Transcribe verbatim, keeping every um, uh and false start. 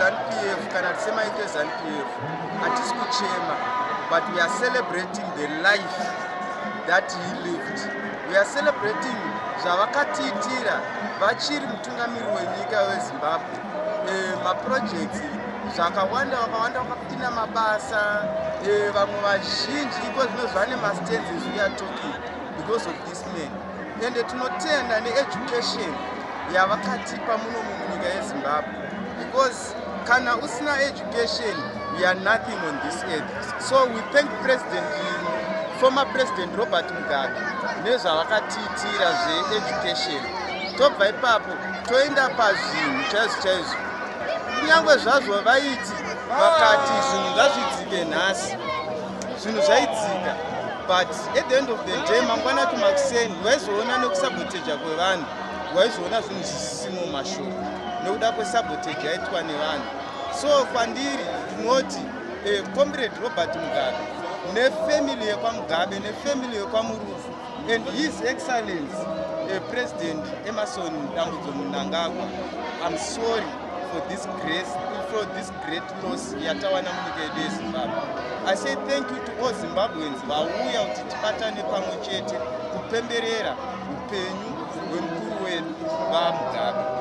ZANU-P F kana tisemaite ZANU-P F hatisi kuchema, but we are celebrating the life that he lived. We are celebrating zvavakatiitira vachiri mutungamiri wenyika weZimbabwe. E, maprojects zvakawanda vakawanda vakapinda mabasa, e, vamwe vazhinji iko zvinozva nemastances we are talking because of this man. Ende tinotenda needucation yavakatipa muno munyika yeZimbabwe, because kana usina education we are nothing on this earth. So we thank President, former President Robert Mugabe nezvavakatiitira zveeducation. Tobva ipapo toenda pazvinhu chaizvo chaizvo. Kunyangwe zvazvo vaiti vakati zvinhu ngazvidzike nhasi, zvinhu zvaidzika, but at the end of the day mangwana tumakuseni waizoona nekusaboteja kwevanhu, waizoona zvinhu zvisimo mashoko nekuda kwesaboteji yaitwa nevanhu. So kwandiri tinoti eh, Comrade Robert Mugabe nefamily yekwaMugabe nefamily yekwaMurufu and His Excellency eh, President Emerson Dambudzo Mnangagwa, I'm sorry for this grace, for this great loss yatawana munyika yedu yeZimbabwe. I say thank you to all Zimbabweans vauya kuti tibatane pamwe chete kupemberera upenyu hwemukuru wedu vaMugabe.